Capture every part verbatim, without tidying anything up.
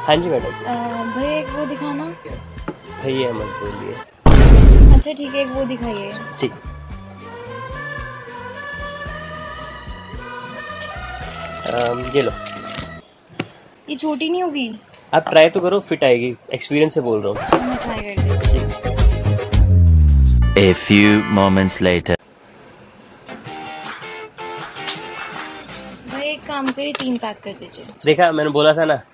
हाँ जी मैडम। भैया एक वो दिखाना। भैया मत बोलिए। अच्छा ठीक है, एक वो दिखाइए जी। आम, ये लो। ये छोटी नहीं होगी? आप ट्राई तो करो, फिट आएगी, एक्सपीरियंस से बोल रहा हूँ। मैं ट्राई कर देती हूँ। A few moments later. भाई एक काम करिए, तीन पैक कर दीजिए। देखा, मैंने बोला था ना।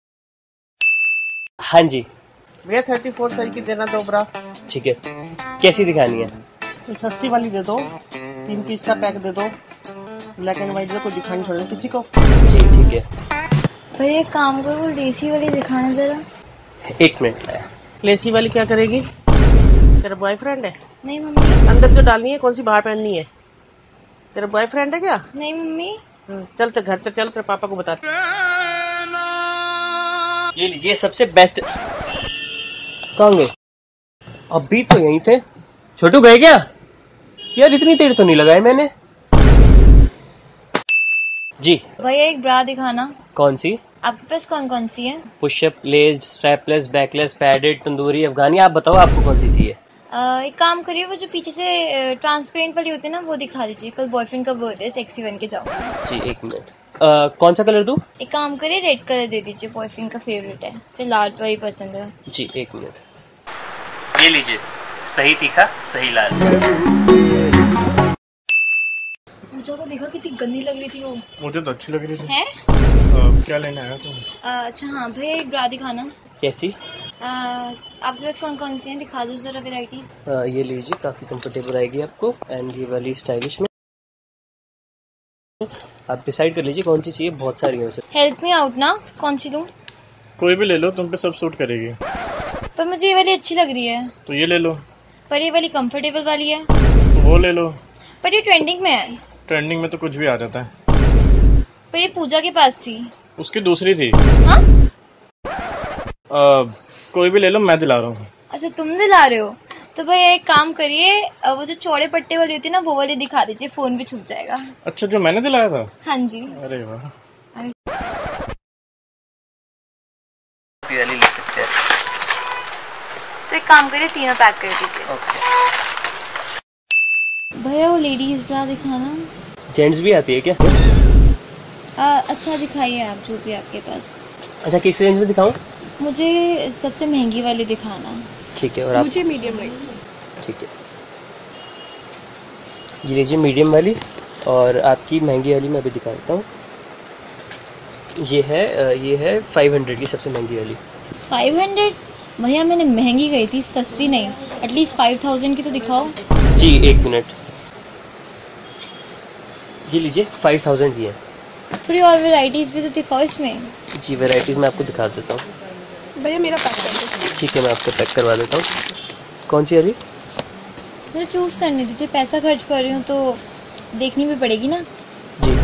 हाँ जी भैया थर्टी फोर साइज की देना दो ब्रा। ठीक है, कैसी दिखानी है? कोई सस्ती वाली दे दो, तीन पीस का पैक दे दो, ब्लैक एंड व्हाइट, कोई दिखानी छोड़ दो किसी को। जी ठीक है। भैया एक काम करो, वो देसी वाली दिखाना जरा। एक मिनट है। लेसी वाली क्या करेगी? तेरा बॉयफ्रेंड है? नहीं मम्मी। अंदर जो डालनी है कौन सी बाहर पहननी है? तेरा बॉयफ्रेंड है क्या? नहीं मम्मी। चल ते घर तक चल, तेरे पापा को बता। ये लीजिए, सबसे बेस्ट। कहाँ गए? अभी तो यहीं थे। छोटू गए क्या? यार इतनी देर तो नहीं लगाई मैंने। जी भैया एक ब्रा दिखाना। कौन सी? आपके पास कौन कौन सी है? Push up, laced, strapless, backless, padded, tandoori, अफगानी। आप बताओ आपको कौन सी चाहिए? आ, एक काम करिए, वो जो पीछे से ट्रांसपेरेंट वाली होती है ना, वो दिखा दीजिए। कल बॉयफ्रेंड का बर्थडे, सेक्सी बन के जाओ। जी एक मिनट। आ, कौन सा कलर दूं? एक काम करिए, रेड कलर दे दीजिए, बॉयफ्रेंड का फेवरेट है, उसे लाल वाली पसंद है। जी एक मिनट। ये लीजिए, सही तीखा सही लाल। पूजा को देखा कितनी गंदी लग रही थी वो। मुझे तो अच्छी लग रही थी। है? आ, क्या लेने आया तुम? अच्छा हाँ भैया एक ब्रा दिखाना। कैसी? आ, आपके पास कौन कौन सी हैं, दिखा दो जरा वेराइटीज। ये लीजिए, काफी कंफर्टेबल आएगी आपको, एंड ये वाली स्टाइलिश में। आप डिसाइड कर लीजिए कौन सी चाहिए, बहुत सारी है। हेल्प मी आउट ना, कौन सी दूं? कोई भी ले लो, तुम पे सब सूट करेगी। पर मुझे ये वाली अच्छी लग रही है। तो ये ले लो। पर ये वाली कंफर्टेबल वाली है। तो वो ले लो। पर ये ट्रेंडिंग में है। ट्रेंडिंग में तो कुछ भी आ जाता है। पर ये पूजा के पास थी। उसकी दूसरी थी। हाँ? आ, कोई भी ले लो, मैं दिला रहा हूँ। अच्छा तुम दिला रहे हो? तो भैया एक काम करिए, वो जो चौड़े पट्टे वाली होती है ना, वो वाली दिखा दीजिए, फोन भी छुप जाएगा। अच्छा, जो मैंने दिलाया था? हाँ जी। अरे वाह। ले सकते हैं। तो एक काम करिए, तीनों पैक कर दीजिए। ओके। भैया वो लेडीज ब्रा दिखाना। जेंट्स भी आती है क्या? आ, अच्छा दिखाइए आप, जो भी आपके पास। अच्छा, किस रेंज में दिखाऊं? मुझे सबसे महंगी वाली दिखाना। ठीक है। और आप? मुझे मीडियम रेंज। ठीक है, ये लीजिए मीडियम वाली, और आपकी महंगी वाली मैं अभी दिखा देता हूँ। ये है ये है फाइव हंड्रेड की सबसे महंगी वाली। Five hundred? भैया मैंने महंगी गई थी, सस्ती नहीं। एटलीस्ट फाइव थाउजेंड की तो दिखाओ। जी एक मिनट। ये लीजिए, फाइव थाउजेंड की है। थोड़ी और वैरायटीज भी तो दिखाओ इसमें। जी वैरायटीज मैं आपको दिखा देता हूँ। भैया मेरा पैक कर दो। ठीक है, मैं आपको पैक करवा देता हूँ। कौन सी वाली? मुझे चूज करने दीजिए, पैसा खर्च कर रही हूँ तो देखनी भी पड़ेगी ना। जी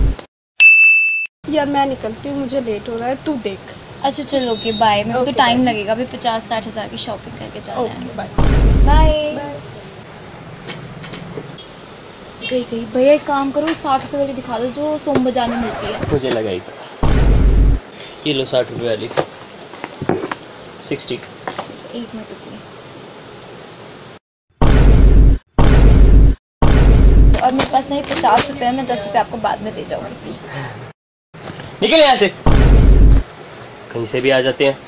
यार मैं निकलती हूँ, मुझे लेट हो रहा है, तू देख। अच्छा चलो ओके बाय। मेरे को तो Okay, टाइम bye. लगेगा, अभी पचास साठ हजार की शॉपिंग करके जाना है। Okay bye. बाय। गई गई। भैया एक काम करो, साठ रुपए वाली दिखा दो, जो सोम बाजार में मिलती है। मुझे लगा ही था। ये लो, साठ रुपये वाली। सिक्सटी। एक मिनट रुकिए। और मेरे पास नहीं पचास रुपए है, मैं दस रुपए आपको बाद में दे जाऊंगी। निकल यहाँ से, कहीं से भी आ जाते हैं।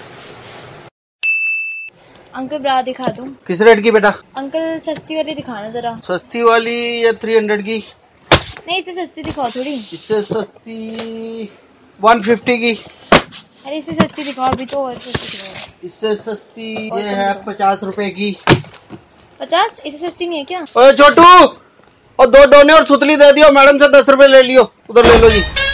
अंकल ब्रा दिखा दो। किस रेट की बेटा? अंकल सस्ती वाली दिखाना जरा। सस्ती वाली या थ्री हंड्रेड की? नहीं इससे सस्ती दिखाओ थोड़ी। इससे सस्ती वन फिफ्टी की। अरे इससे सस्ती दिखाओ, अभी तो और सस्ती दिखाओ। इससे सस्ती ये है पचास रुपए की। पचास? इससे सस्ती नहीं है क्या? ओए छोटू, और दो डोने और सुतली दे दियो, मैडम से दस रुपए ले लियो, उधर ले लो जी।